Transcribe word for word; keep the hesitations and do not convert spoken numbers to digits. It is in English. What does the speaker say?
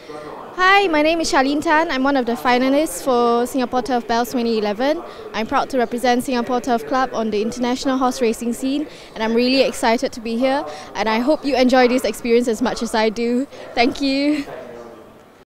Hi, my name is Sharlene Tan. I'm one of the finalists for Singapore Turf Belle twenty eleven. I'm proud to represent Singapore Turf Club on the international horse racing scene, and I'm really excited to be here, and I hope you enjoy this experience as much as I do. Thank you.